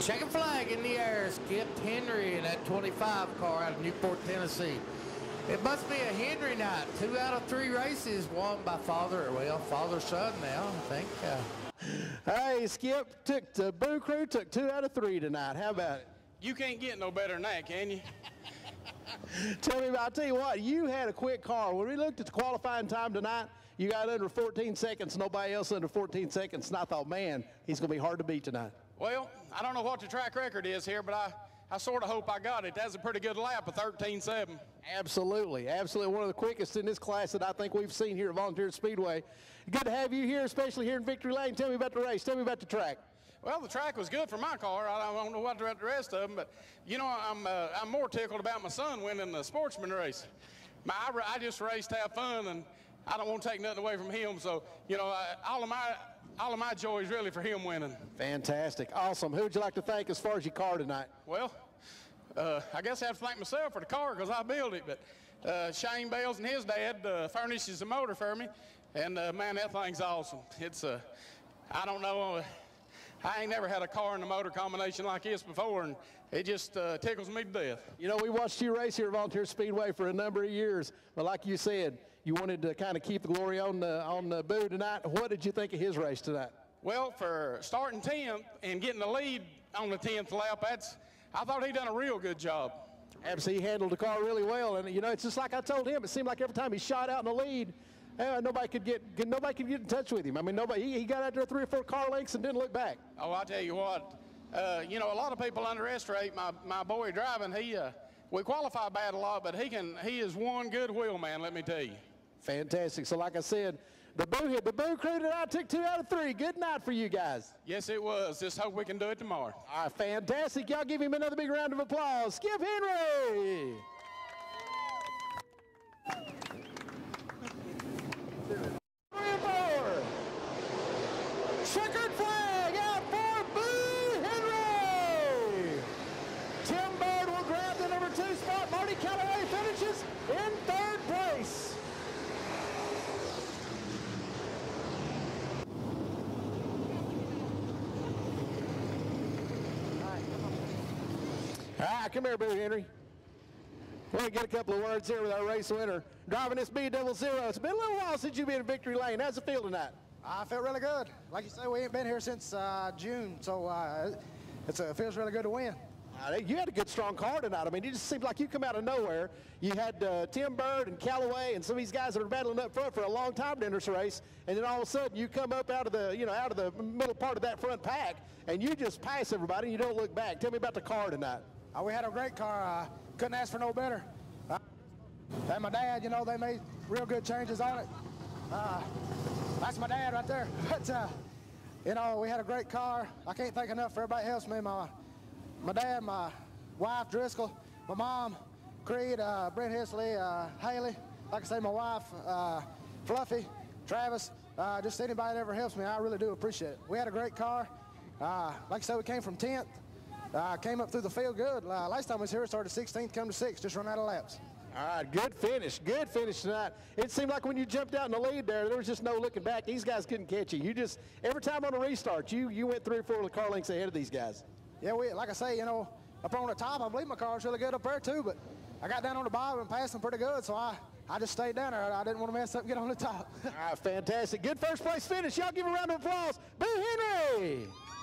Checking flag in the air. Skip Henry in that 25 car out of Newport, Tennessee. It must be a Henry night. 2 out of 3 races won by father-son now, I think. Hey, Skip, the Boo Crew took 2 out of 3 tonight. How about it? You can't get no better than that, can you? I'll tell you what, you had a quick car. When we looked at the qualifying time tonight, you got under 14 seconds, nobody else under 14 seconds, and I thought, man, he's going to be hard to beat tonight. Well, I don't know what the track record is here, but I sort of hope I got it. That's a pretty good lap of 13.7. Absolutely, absolutely. One of the quickest in this class that I think we've seen here at Volunteer Speedway. Good to have you here, especially here in Victory Lane. Tell me about the race. Tell me about the track. Well, the track was good for my car. I don't know what the rest of them, but, you know, I'm more tickled about my son winning the sportsman race. I just raced to have fun, and I don't want to take nothing away from him. So, you know, all of my joy is really for him winning. Fantastic. Awesome. Who would you like to thank as far as your car tonight? Well, I guess I have to thank myself for the car because I built it. But Shane Bales and his dad furnishes the motor for me. And, man, that thing's awesome. It's, I don't know, I ain't never had a car and a motor combination like this before, and it just tickles me to death. You know, we watched you race here at Volunteer Speedway for a number of years, but like you said, you wanted to kind of keep the glory on the Boo tonight. What did you think of his race tonight? Well, for starting 10th and getting the lead on the 10th lap, I thought he done a real good job. Absolutely, he handled the car really well, and you know, it's just like I told him. It seemed like every time he shot out in the lead, nobody could get in touch with him. I mean, he got out there 3 or 4 car lengths and didn't look back. Oh, I tell you what, you know, a lot of people underestimate my boy driving. We qualify bad a lot, but he is one good wheel man, let me tell you. Fantastic. So like I said, the Boo Crew tonight took 2 out of 3. Good night for you guys. Yes, it was. Just hope we can do it tomorrow. All right, fantastic. Y'all give him another big round of applause. Skip Henry. 3 and 4. Checkered flag out for Boo Henry. Tim Bird will grab the number 2 spot. Marty Callaway finishes in 3rd place. All right, come here, Boo Henry. We're going to get a couple of words here with our race winner. Driving this B00. It's been a little while since you've been in Victory Lane. How's it feel tonight? I feel really good. Like you say, we ain't been here since June, so it feels really good to win. You had a good, strong car tonight. I mean, it just seemed like you come out of nowhere. You had Tim Bird and Callaway and some of these guys that are battling up front for a long time in this race, and then all of a sudden you come up out of the middle part of that front pack, and you just pass everybody and you don't look back. Tell me about the car tonight. We had a great car. Couldn't ask for no better. And my dad, you know, they made real good changes on it. That's my dad right there. But, you know, we had a great car. I can't thank enough for everybody else. Me, my dad, my wife, Driscoll, my mom, Creed, Brent Hisley, Haley, like I say, my wife, Fluffy, Travis, just anybody that ever helps me, I really do appreciate it. We had a great car. Like I said, we came from 10th. Came up through the field good. Last time I was here, we started 16th, come to 6th, just run out of laps. All right, good finish tonight. It seemed like when you jumped out in the lead there was just no looking back. These guys couldn't catch you. Every time on a restart, you went 3 or 4 car lengths ahead of these guys. Yeah, like I say, you know, up on the top, I believe my car was really good up there too, but I got down on the bottom and passed them pretty good, so I just stayed down there. I didn't want to mess up and get on the top. All right, fantastic. Good first place finish. Y'all give a round of applause. Boo Henry!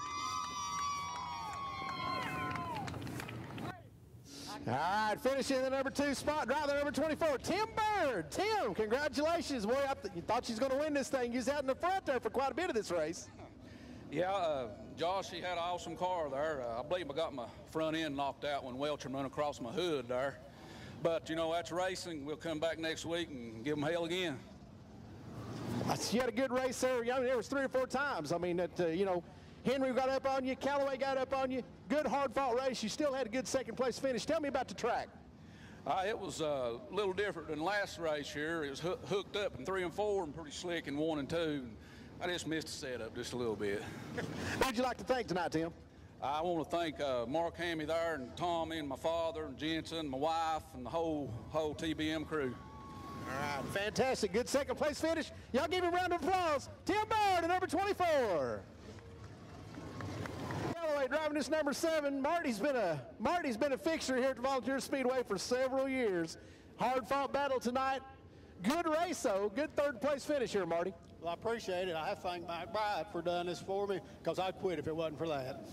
All right, finishing the number 2 spot, driver number 24, Tim Bird. Tim, congratulations. Boy, you thought you was going to win this thing. You was out in the front there for quite a bit of this race. Yeah, Josh, he had an awesome car there. I believe I got my front end knocked out when Welch run across my hood there. But, you know, that's racing. We'll come back next week and give them hell again. You had a good race there. I mean, there was 3 or 4 times. I mean, you know, Henry got up on you, Callaway got up on you. Good, hard-fought race. You still had a good second-place finish. Tell me about the track. It was a little different than last race here. It was hooked up in 3 and 4 and pretty slick in 1 and 2. I just missed the setup just a little bit. Who would you like to thank tonight, Tim? I want to thank Mark Hammy there and Tommy and my father and Jensen, my wife, and the whole TBM crew. All right, fantastic. Good second-place finish. Y'all give him a round of applause. Tim Bird at number 24. Calloway driving this number 7. Marty's been a fixture here at the Volunteer Speedway for several years. Hard-fought battle tonight. Good race, though. Good third-place finish here, Marty. Well, I appreciate it. I have to thank Mike Bryant for doing this for me, because I'd quit if it wasn't for that.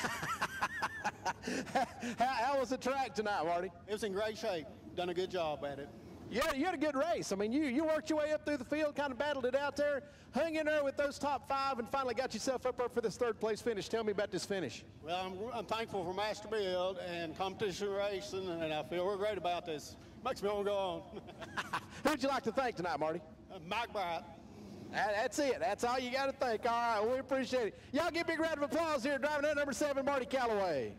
How was the track tonight, Marty? It was in great shape. Done a good job at it. Yeah, you had a good race. I mean, you worked your way up through the field, kind of battled it out there, hung in there with those top 5, and finally got yourself up for this third-place finish. Tell me about this finish. Well, I'm thankful for Master Build and competition racing, and I feel real great about this. Makes me want to go on. Who'd you like to thank tonight, Marty? Mike Bryant. That's it. That's all you got to thank. All right, well, we appreciate it. Y'all give a big round of applause here, driving that number 7, Marty Calloway.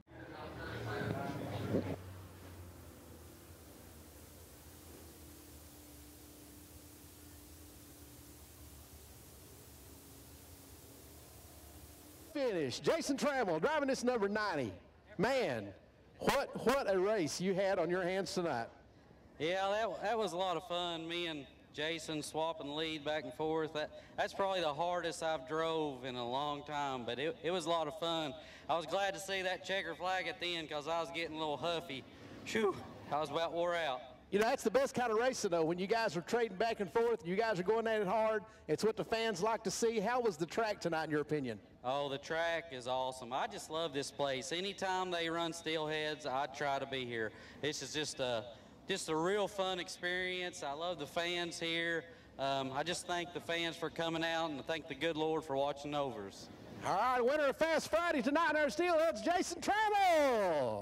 Finish. Jason Trammell driving this number 90. Man, what a race you had on your hands tonight. Yeah, that was a lot of fun. Me and Jason swapping the lead back and forth. That's probably the hardest I've drove in a long time, but it was a lot of fun. I was glad to see that checker flag at the end because I was getting a little huffy. Phew, I was about wore out. You know, that's the best kind of racing, though, when you guys are trading back and forth, you guys are going at it hard. It's what the fans like to see. How was the track tonight, in your opinion? Oh, the track is awesome. I just love this place. Anytime they run steelheads, I try to be here. This is just a real fun experience. I love the fans here. I just thank the fans for coming out, and I thank the good Lord for watching over us. All right, winner of Fast Friday tonight in our steelheads, Jason Trammell.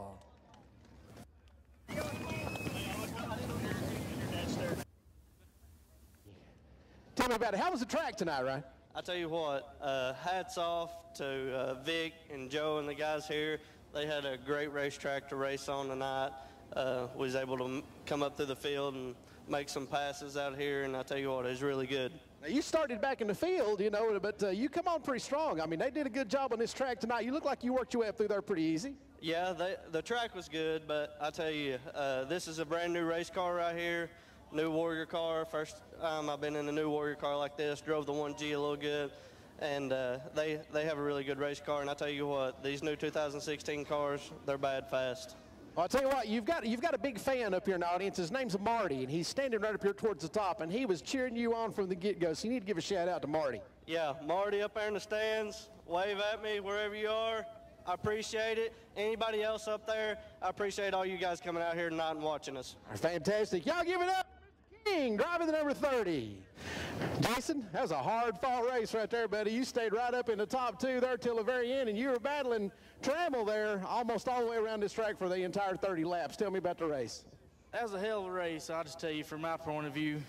Tell me about it. How was the track tonight, Ryan? I tell you what, hats off to Vic and Joe and the guys here. They had a great racetrack to race on tonight. Was able to come up through the field and make some passes out here, and I tell you what, it was really good. Now, you started back in the field, you know, but you come on pretty strong. I mean, they did a good job on this track tonight. You look like you worked your way up through there pretty easy. Yeah, the track was good, but I tell you, this is a brand new race car right here. New Warrior car. First time I've been in a new Warrior car like this. Drove the 1G a little good, and they have a really good race car. And I tell you what, these new 2016 cars, they're bad fast. Well, I'll tell you what, you've got a big fan up here in the audience. His name's Marty, and he's standing right up here towards the top, and he was cheering you on from the get-go. So you need to give a shout out to Marty. Yeah, Marty up there in the stands, wave at me wherever you are. I appreciate it. Anybody else up there, I appreciate all you guys coming out here tonight and watching us. Fantastic. Y'all give it up. King driving the number 30. Jason, that was a hard-fought race right there, buddy. You stayed right up in the top 2 there till the very end, and you were battling Trammell there almost all the way around this track for the entire 30 laps. Tell me about the race. That was a hell of a race, I'll just tell you from my point of view.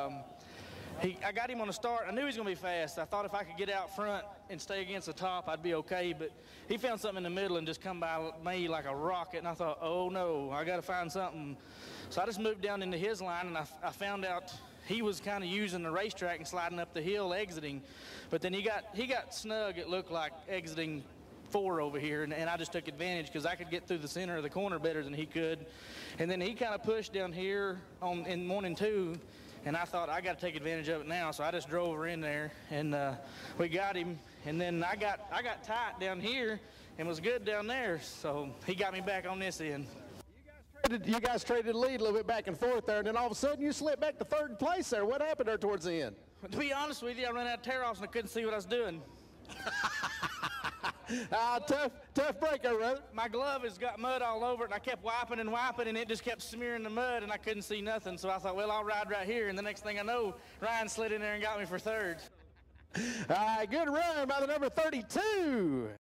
I got him on the start. I knew he was going to be fast. I thought if I could get out front and stay against the top, I'd be okay. But he found something in the middle and just come by me like a rocket. And I thought, oh, no, I got to find something. So I just moved down into his line, and I found out he was kind of using the racetrack and sliding up the hill, exiting. But then he got snug, it looked like, exiting 4 over here, and I just took advantage because I could get through the center of the corner better than he could. And then he kind of pushed down here in 1 and 2. And I thought, I got to take advantage of it now, so I just drove her in there, and we got him. And then I got tight down here and was good down there, so he got me back on this end. You guys traded the lead a little bit back and forth there, and then all of a sudden you slipped back to 3rd place there. What happened there towards the end? To be honest with you, I ran out of tear-offs and I couldn't see what I was doing. Tough break there, brother. My glove has got mud all over it, and I kept wiping, and it just kept smearing the mud, and I couldn't see nothing. So I thought, well, I'll ride right here, and the next thing I know, Ryan slid in there and got me for 3rd. All right, good run by the number 32.